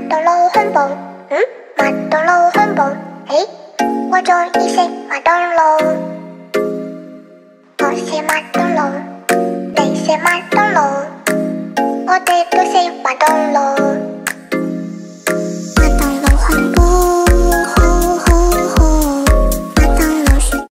到老恐怖，麥當勞恐怖，嘿，我中意食麥當勞，我食麥當勞，你食麥當勞，我哋都食麥當勞。